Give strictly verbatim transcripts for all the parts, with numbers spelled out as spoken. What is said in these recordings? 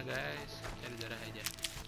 guys, cari darah aja.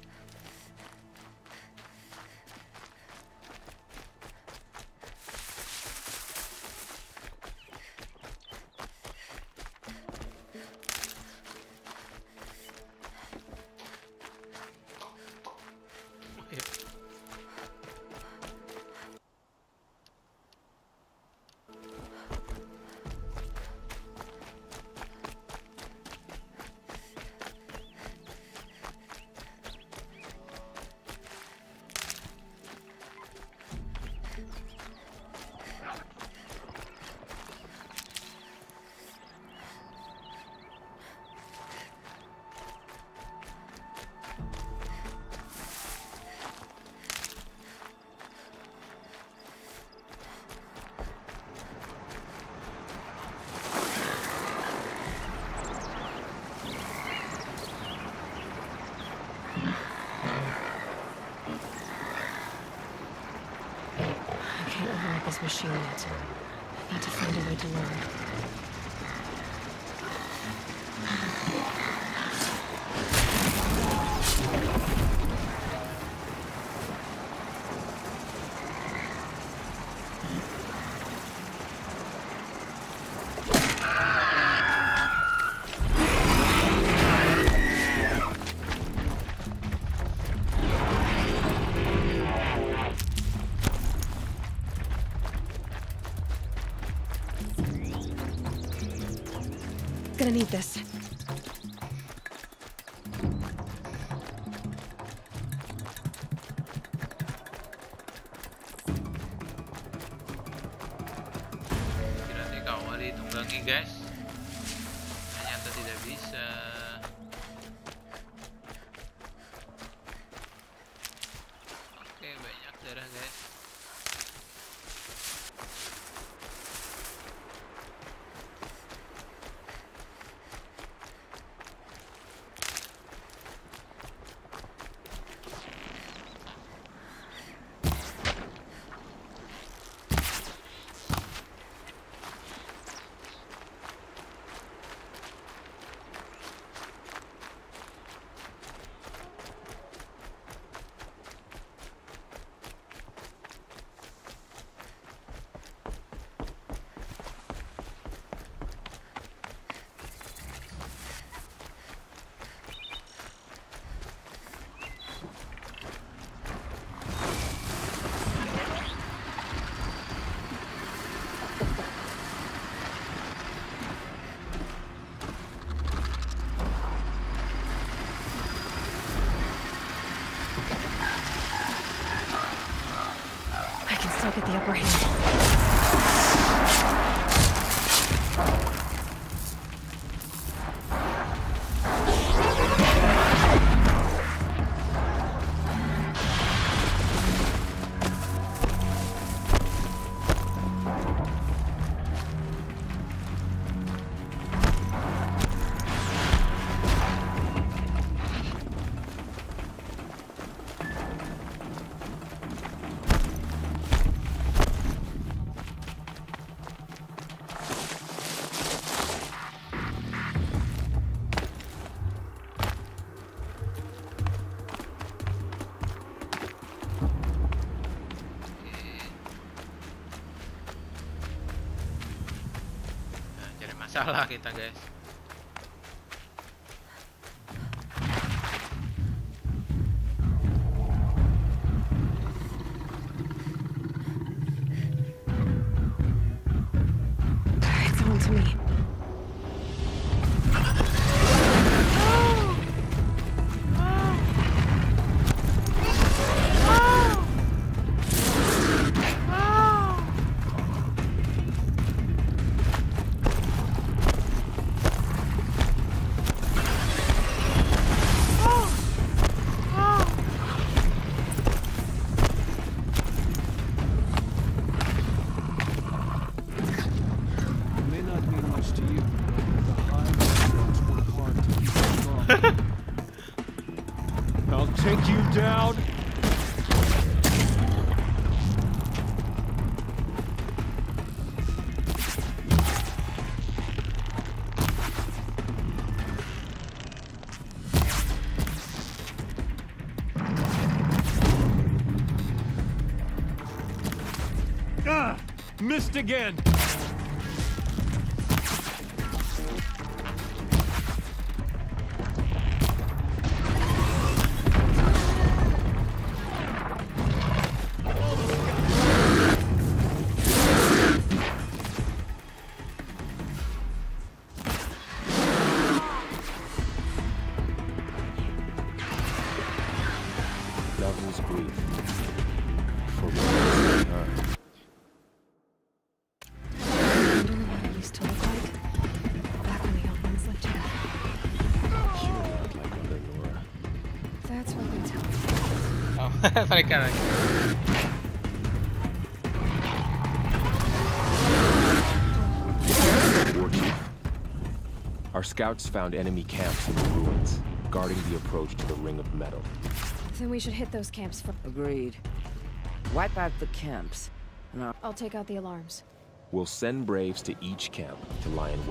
This machine yet. I need to find a way to learn. Gonna need this. Kira dikawal ditunggangi guys. Ternyata tidak bisa. Oke, banyak darah guys. Get the upper hand. Salah kita guys. It's on to me. I'll take you down. Missed again! Devil's grief. For what is her? I don't know what it used to look like. Back when the Elvins lived here. Sure not like under Nora. That's what they tell me. Oh, mereka lagi. War Chief. Our scouts found enemy camps in the ruins, guarding the approach to the Ring of Metal. Then we should hit those camps first. Agreed. Wipe out the camps. And I'll I'll take out the alarms. We'll send Braves to each camp to lie in wait.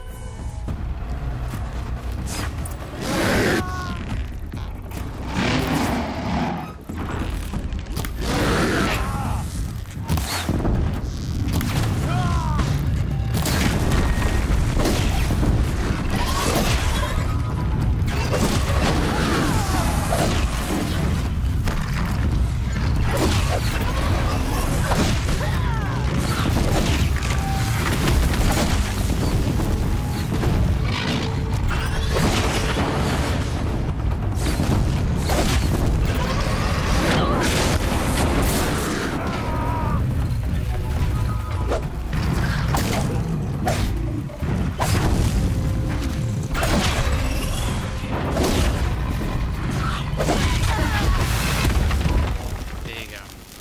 There you go.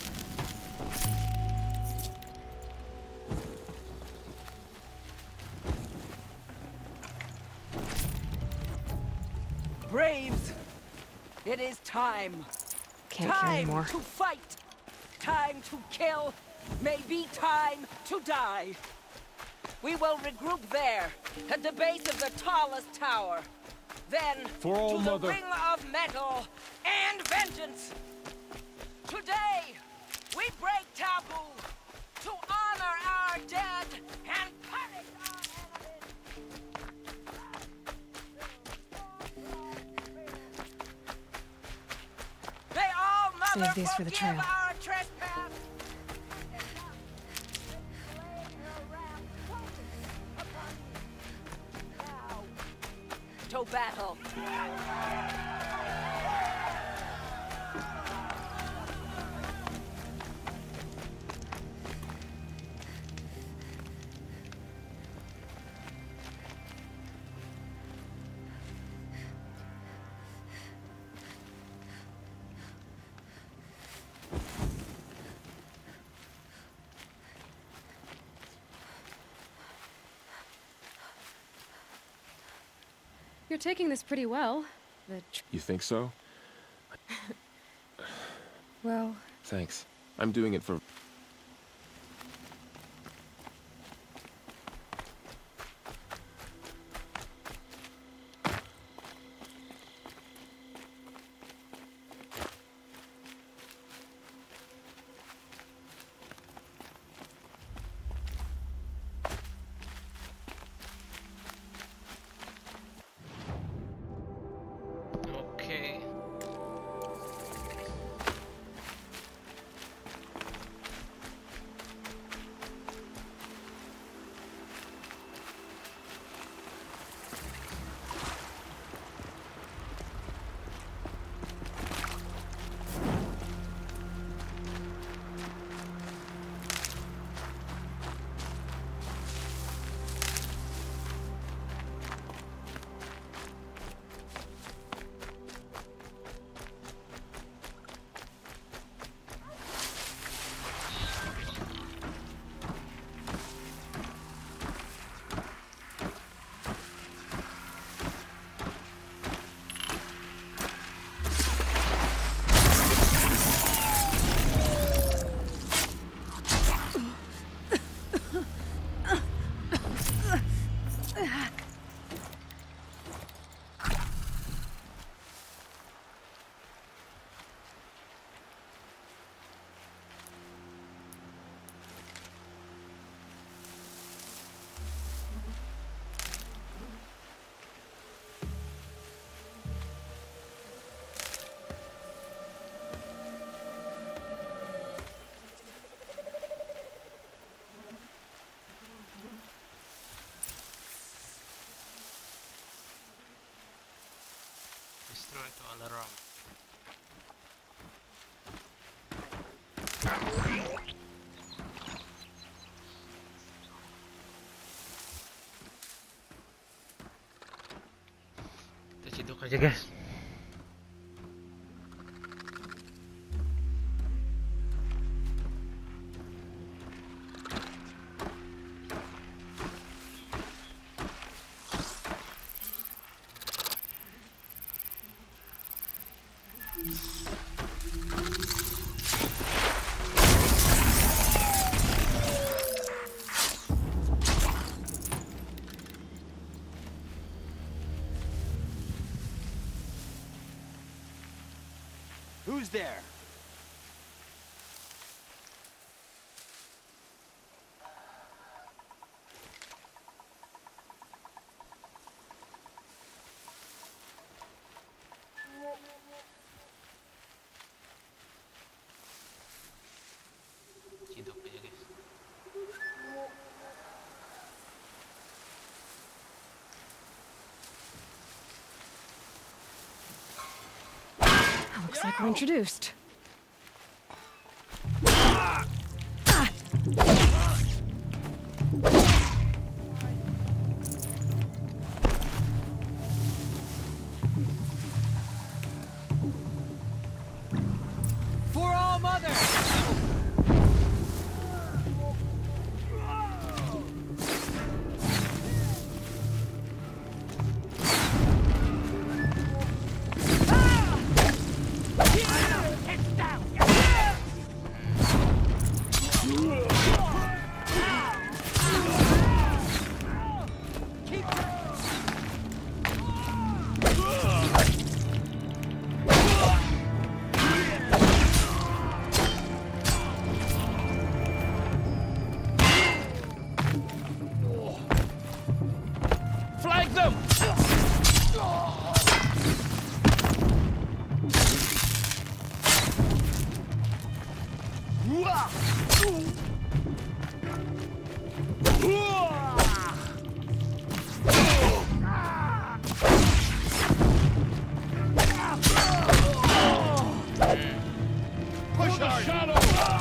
Braves! It is time. Can't hear Time anymore. to fight. Time to kill. Maybe time to die. We will regroup there, at the base of the tallest tower. Then, For all to the mother. Ring of Metal and vengeance. Today, we break taboo to honor our dead and punish our enemies. May all mother Save these for the forgive trail. our trespass. To battle. You're taking this pretty well. The tr- You think so? well, Thanks. I'm doing it for... Okay. aja guys. Who's there? Cidok aja guys. Looks like we're introduced. For all mother! Flank them! Push hard! Shadow!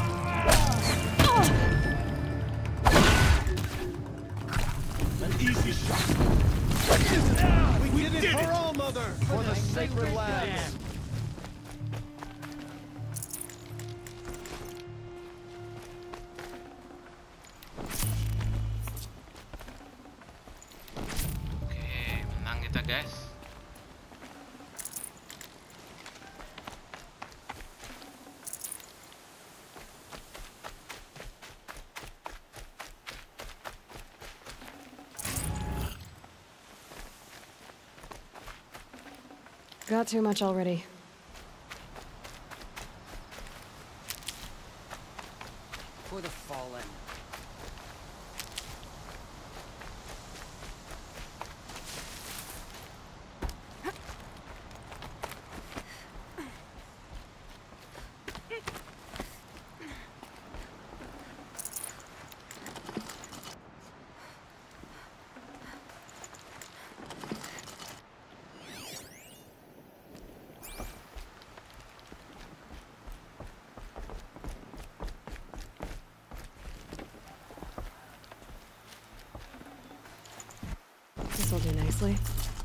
An easy shot. We, we did, did it for all mother, for the sacred lands. Oke, menang kita guys. Got too much already. For the fallen. This'll do nicely.